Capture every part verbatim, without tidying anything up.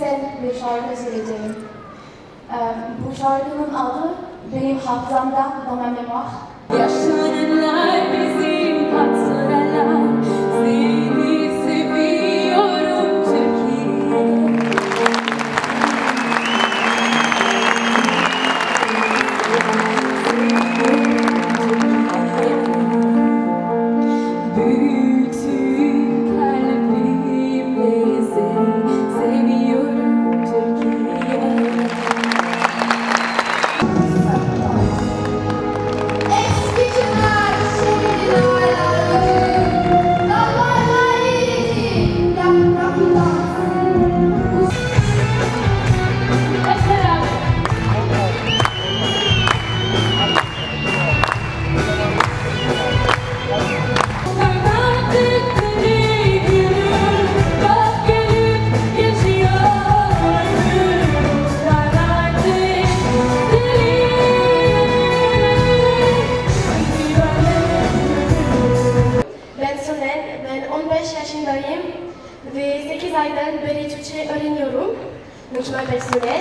özel bir şarkı söyleyeceğim. Bu şarkının adı benim hafızamda Dans ma mémoire. Yaşananlar bizim hatıralar, seni seviyorum Türkiye. Bütün kalbimle seni seviyorum Türkiye. Ben on beş yaşındayım ve sekiz aydan beri Türkçe öğreniyorum. Je m'appelle Solen.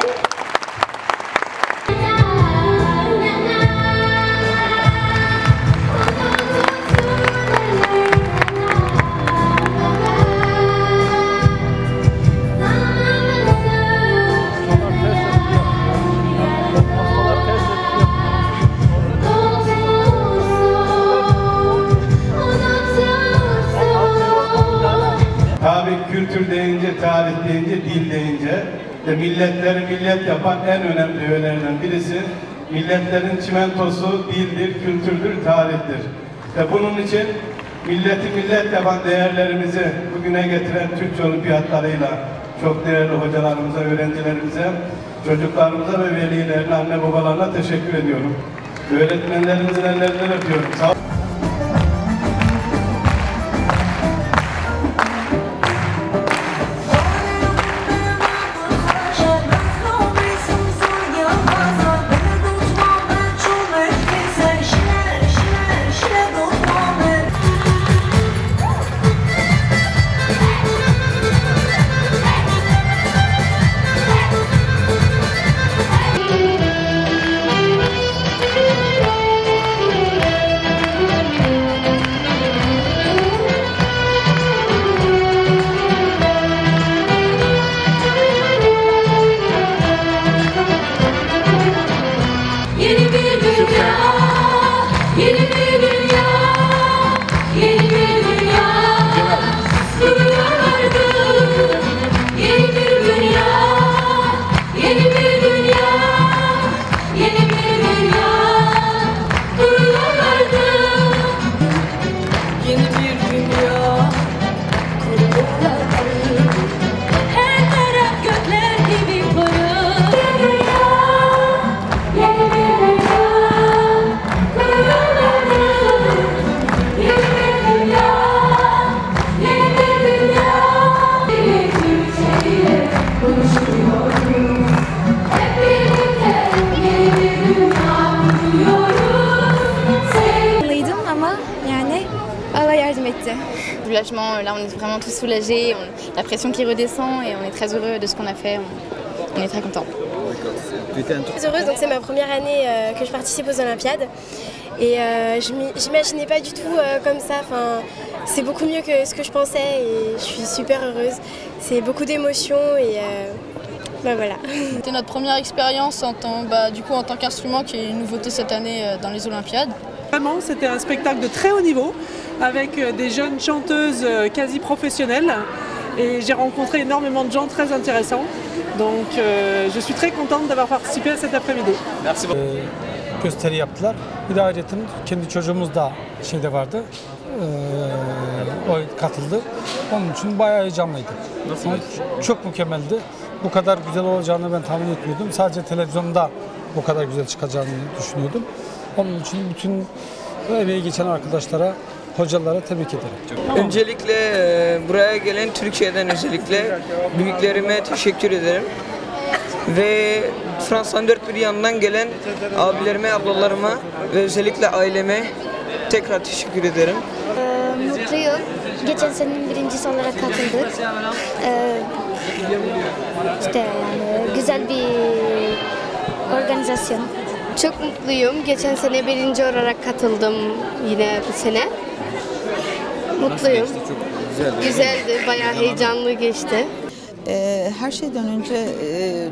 Tabii kültür deyince, tarih deyince, dil deyince de milletleri millet yapan en önemli öğelerinden birisi milletlerin çimentosu dildir, kültürdür, tarihtir. Ve bunun için milleti millet yapan değerlerimizi bugüne getiren Türkçe olimpiyatlarıyla çok değerli hocalarımıza, öğrencilerimize, çocuklarımıza ve velilerine, anne babalarına teşekkür ediyorum. Öğretmenlerimizin ellerinden öpüyorum. Sağ olun. Soulagement, là on est vraiment tous soulagés, on, la pression qui redescend et on est très heureux de ce qu'on a fait, on, on est très contents. Je suis très heureuse, donc c'est ma première année euh, que je participe aux Olympiades et euh, je m'imaginais pas du tout euh, comme ça, enfin, c'est beaucoup mieux que ce que je pensais et je suis super heureuse, c'est beaucoup d'émotions et euh, bah voilà. C'était notre première expérience en tant, bah, du coup, en tant qu'instrument qui est une nouveauté cette année euh, dans les Olympiades. Vraiment, c'était un spectacle de très haut niveau avec des jeunes chanteuses quasi professionnelles et j'ai rencontré énormément de gens très intéressants. Donc euh, je suis très contente d'avoir participé à cet après-midi. Merci beaucoup. Ee, gösteri yaptılar. Bir de ayrıca kendi çocuğumuz da şeyde vardı. Ee, o katıldı. Onun için bayağı heyecanlıydı. Nasıl? Çok mükemmeldi. Bu kadar güzel olacağını ben tahmin etmiyordum. Sadece televizyonda bu kadar güzel çıkacağını düşünüyordum. Onun için bütün emeği geçen arkadaşlara, hocalara tebrik ederim. Öncelikle buraya gelen Türkiye'den özellikle büyüklerime teşekkür ederim. Ve Fransa'nın dört bir yanından gelen abilerime, ablalarıma ve özellikle aileme tekrar teşekkür ederim. Ee, mutluyum. Geçen senenin birincisi olarak katıldık. Ee, İşte yani güzel bir organizasyon. Çok mutluyum. Geçen sene birinci olarak katıldım yine bu sene. Mutluyum. Çok güzeldi. Güzeldi, bayağı heyecanlı geçti. Ee, her şeyden önce e,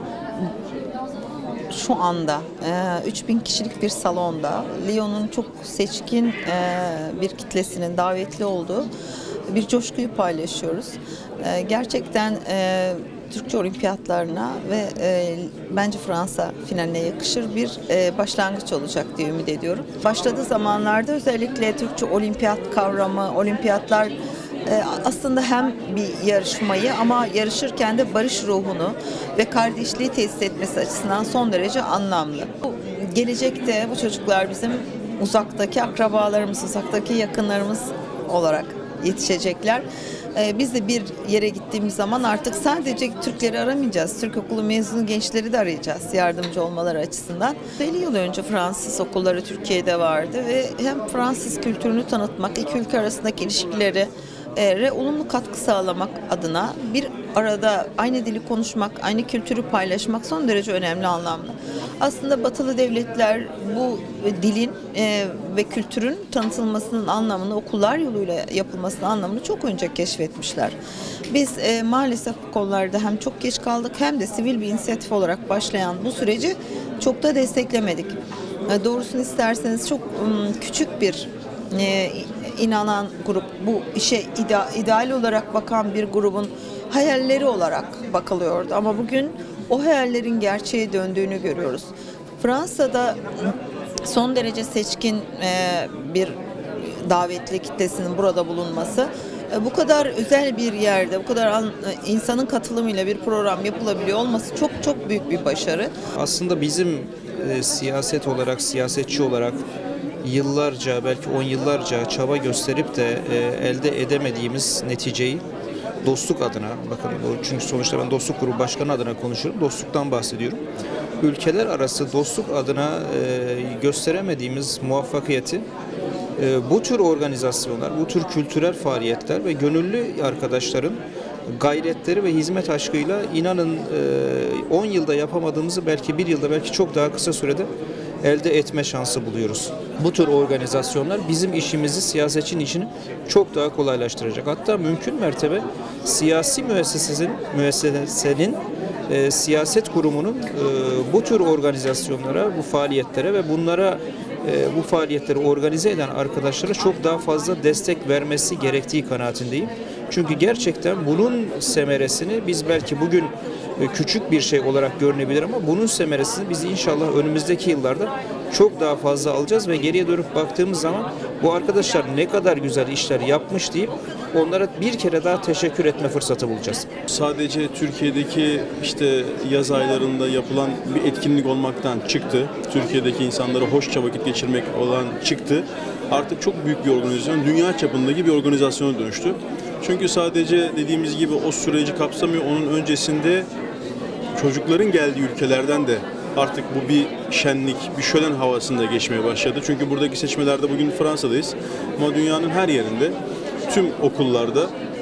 şu anda e, üç bin kişilik bir salonda Lyon'un çok seçkin e, bir kitlesinin davetli olduğu bir coşkuyu paylaşıyoruz. E, gerçekten e, Türkçe olimpiyatlarına ve e, bence Fransa finaline yakışır bir e, başlangıç olacak diye ümit ediyorum. Başladığı zamanlarda özellikle Türkçe olimpiyat kavramı, olimpiyatlar e, aslında hem bir yarışmayı ama yarışırken de barış ruhunu ve kardeşliği tesis etmesi açısından son derece anlamlı. Bu, gelecekte bu çocuklar bizim uzaktaki akrabalarımız, uzaktaki yakınlarımız olarak yetişecekler. Biz de bir yere gittiğimiz zaman artık sadece Türkleri aramayacağız. Türk okulu mezunu gençleri de arayacağız yardımcı olmaları açısından. elli yıl önce Fransız okulları Türkiye'de vardı ve hem Fransız kültürünü tanıtmak, iki ülke arasındaki ilişkileri re olumlu katkı sağlamak adına bir arada aynı dili konuşmak, aynı kültürü paylaşmak son derece önemli, anlamlı. Aslında Batılı devletler bu dilin e, ve kültürün tanıtılmasının anlamını, okullar yoluyla yapılmasının anlamını çok önce keşfetmişler. Biz e, maalesef bu konularda hem çok geç kaldık hem de sivil bir inisiyatif olarak başlayan bu süreci çok da desteklemedik. E, doğrusunu isterseniz çok um, küçük bir e, inanan grup, bu işe ide, ideal olarak bakan bir grubun hayalleri olarak bakılıyordu. Ama bugün o hayallerin gerçeğe döndüğünü görüyoruz. Fransa'da son derece seçkin bir davetli kitlesinin burada bulunması, bu kadar özel bir yerde, bu kadar insanın katılımıyla bir program yapılabiliyor olması çok çok büyük bir başarı. Aslında bizim e, siyaset olarak, siyasetçi olarak yıllarca, belki on yıllarca çaba gösterip de e, elde edemediğimiz neticeyi dostluk adına, bakın çünkü sonuçta ben dostluk grubu başkanı adına konuşuyorum, dostluktan bahsediyorum. Ülkeler arası dostluk adına e, gösteremediğimiz muvaffakiyeti e, bu tür organizasyonlar, bu tür kültürel faaliyetler ve gönüllü arkadaşların gayretleri ve hizmet aşkıyla inanın on yılda yapamadığımızı belki bir yılda, belki çok daha kısa sürede elde etme şansı buluyoruz. Bu tür organizasyonlar bizim işimizi, siyasetçinin işini çok daha kolaylaştıracak. Hatta mümkün mertebe siyasi müessesenin, müessesenin e, siyaset kurumunun e, bu tür organizasyonlara, bu faaliyetlere ve bunlara e, bu faaliyetleri organize eden arkadaşlara çok daha fazla destek vermesi gerektiği kanaatindeyim. Çünkü gerçekten bunun semeresini biz belki bugün küçük bir şey olarak görünebilir ama bunun semeresini biz inşallah önümüzdeki yıllarda çok daha fazla alacağız ve geriye dönüp baktığımız zaman bu arkadaşlar ne kadar güzel işler yapmış deyip onlara bir kere daha teşekkür etme fırsatı bulacağız. Sadece Türkiye'deki işte yaz aylarında yapılan bir etkinlik olmaktan çıktı. Türkiye'deki insanlara hoşça vakit geçirmek olan çıktı. Artık çok büyük bir organizasyon, dünya çapındaki bir organizasyona dönüştü. Çünkü sadece dediğimiz gibi o süreci kapsamıyor. Onun öncesinde çocukların geldiği ülkelerden de artık bu bir şenlik, bir şölen havasında geçmeye başladı. Çünkü buradaki seçmelerde bugün Fransa'dayız. Ama dünyanın her yerinde, tüm okullarda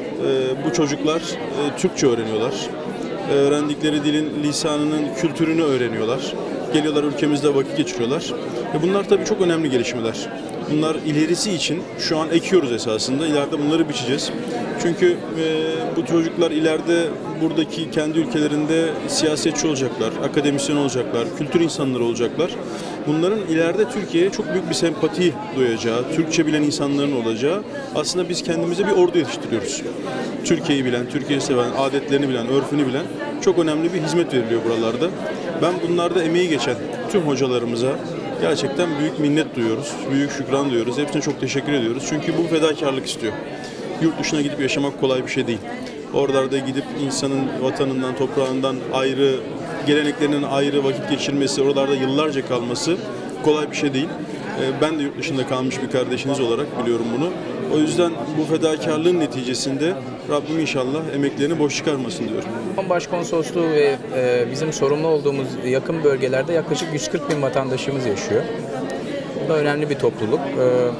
e, bu çocuklar e, Türkçe öğreniyorlar. E, öğrendikleri dilin, lisanının kültürünü öğreniyorlar. Geliyorlar ülkemizde vakit geçiriyorlar. E, bunlar tabii çok önemli gelişmeler. Bunlar ilerisi için şu an ekiyoruz esasında. İleride bunları biçeceğiz. Çünkü e, bu çocuklar ileride buradaki kendi ülkelerinde siyasetçi olacaklar, akademisyen olacaklar, kültür insanları olacaklar. Bunların ileride Türkiye'ye çok büyük bir sempati duyacağı, Türkçe bilen insanların olacağı, aslında biz kendimize bir ordu yetiştiriyoruz. Türkiye'yi bilen, Türkiye'yi seven, adetlerini bilen, örfünü bilen çok önemli bir hizmet veriliyor buralarda. Ben bunlarda emeği geçen tüm hocalarımıza gerçekten büyük minnet duyuyoruz, büyük şükran duyuyoruz. Hepsine çok teşekkür ediyoruz. Çünkü bu fedakarlık istiyor. Yurt dışına gidip yaşamak kolay bir şey değil. Oralarda gidip insanın vatanından, toprağından ayrı, geleneklerinin ayrı vakit geçirmesi, oralarda yıllarca kalması kolay bir şey değil. Ben de yurt dışında kalmış bir kardeşiniz olarak biliyorum bunu. O yüzden bu fedakarlığın neticesinde Rabbim inşallah emeklerini boş çıkarmasın diyorum. Başkonsolosluğu ve bizim sorumlu olduğumuz yakın bölgelerde yaklaşık yüz kırk bin vatandaşımız yaşıyor. Bu da önemli bir topluluk.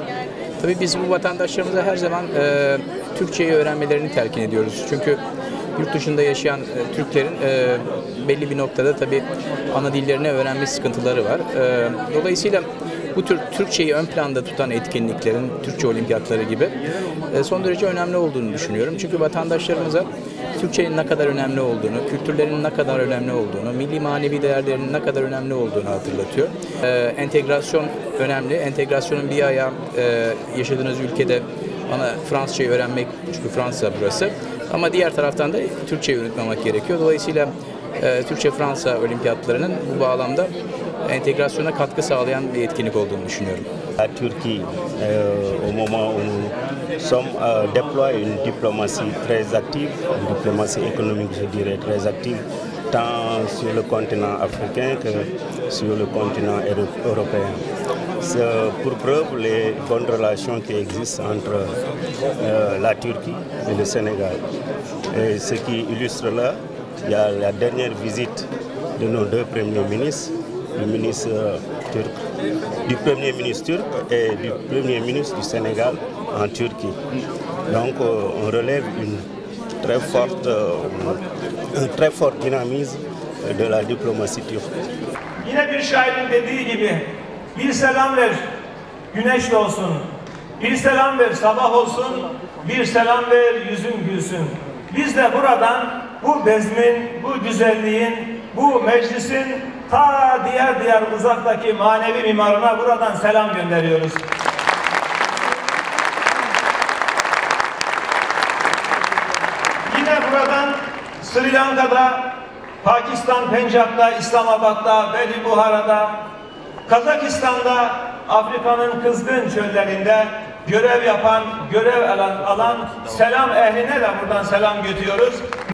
Tabii biz bu vatandaşlarımıza her zaman Türkçeyi öğrenmelerini telkin ediyoruz. Çünkü yurt dışında yaşayan e, Türklerin e, belli bir noktada tabii ana dillerini öğrenme sıkıntıları var. E, dolayısıyla bu tür Türkçeyi ön planda tutan etkinliklerin, Türkçe olimpiyatları gibi e, son derece önemli olduğunu düşünüyorum. Çünkü vatandaşlarımıza Türkçenin ne kadar önemli olduğunu, kültürlerinin ne kadar önemli olduğunu, milli manevi değerlerinin ne kadar önemli olduğunu hatırlatıyor. E, entegrasyon önemli. Entegrasyonun bir ayağı e, yaşadığınız ülkede ana Fransızcayı öğrenmek, çünkü Fransa burası. Ama diğer taraftan da Türkçeyi unutmamak gerekiyor. Dolayısıyla e, Türkçe-Fransa olimpiyatlarının bu bağlamda entegrasyona katkı sağlayan bir etkinlik olduğunu düşünüyorum. La Turquie, euh, au moment où nous sommes euh, déployés une diplomatie très active, une diplomatie économique, je dirais, très active, tant sur le continent africain que sur le continent européen. Pour preuve les bonnes relations qui existent entre euh, la Turquie et le Sénégal. Et ce qui illustre là, il y a la dernière visite de nos deux premiers ministres, du ministre euh, turc, du premier ministre turc et du premier ministre du Sénégal en Turquie. Donc euh, on relève une très forte, euh, un très fort dynamisme de la diplomatie turque. Yine bir şairin dediği gibi bir selam ver güneş doğsun, bir selam ver sabah olsun, bir selam ver yüzün gülsün. Biz de buradan bu bezmin, bu güzelliğin, bu meclisin ta diğer diğer uzaktaki manevi mimarına buradan selam gönderiyoruz. Yine buradan Sri Lanka'da, Pakistan, Pencap'ta, İslamabad'da, Beli Buhara'da, Kazakistan'da, Afrika'nın kızgın çöllerinde görev yapan, görev alan, alan selam ehline de buradan selam götürüyoruz.